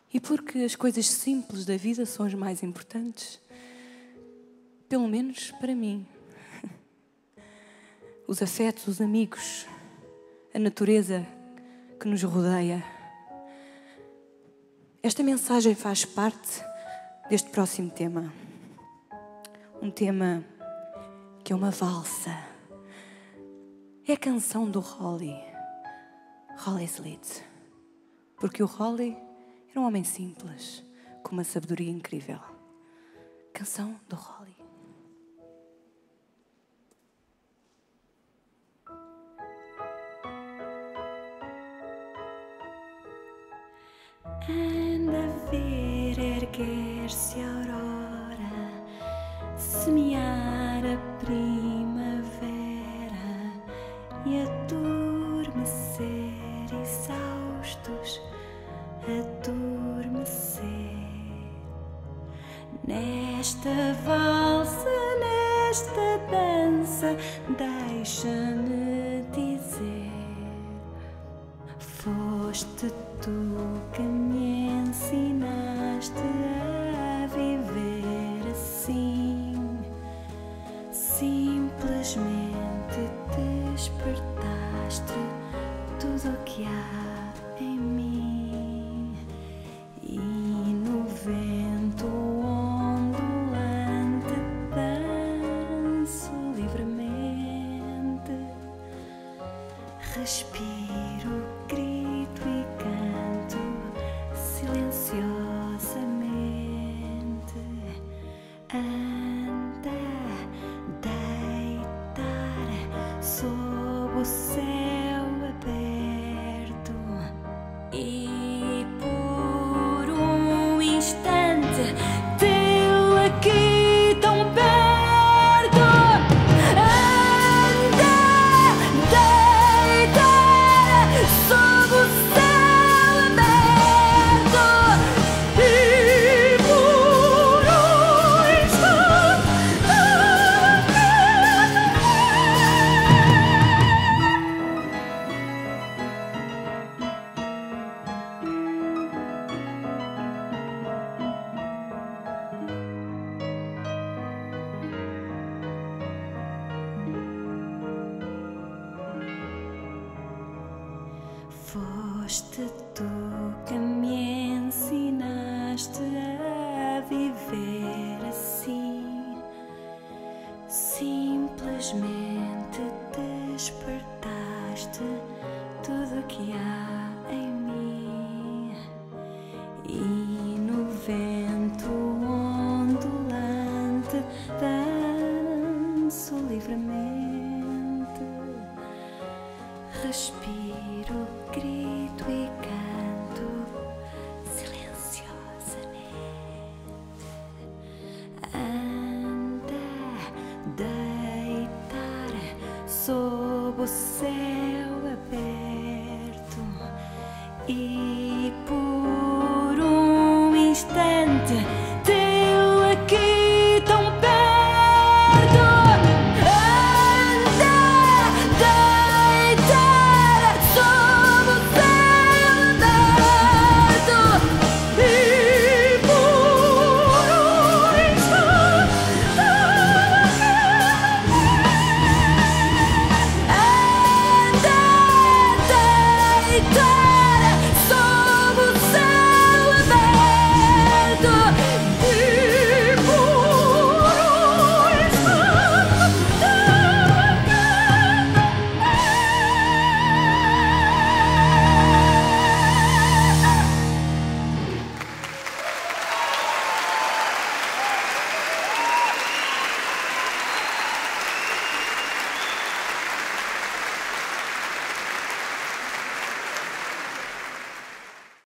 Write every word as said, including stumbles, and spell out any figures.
E porque as coisas simples da vida são as mais importantes, pelo menos para mim. Os afetos, os amigos, a natureza que nos rodeia. Esta mensagem faz parte deste próximo tema. Um tema que é uma valsa. É a canção do Holly. Holly Sleet. Porque o Holly era um homem simples, com uma sabedoria incrível. Canção do Holly. Anda a ver erguer-se a aurora, semear a primavera e adormecer exaustos, adormecer. Nesta valsa, nesta dança, deixa-me dizer, foste tu que me ensinaste a viver assim, simplesmente despertaste tudo o que há em mim. E no vento ondulante danço livremente, respiro, grito e canto silenciosamente. Anda deitar sob o céu aberto e por um instante tê-lo aqui tão perto. Anda deitar sob o céu aberto e por um instante. Foste tu que me ensinaste a viver assim, simplesmente despertaste tudo o que há em mim. E no vento ondulante danço livremente, respiro, grito e canto silenciosamente. Anda deitar sob o céu aberto e por um instante tê-lo aqui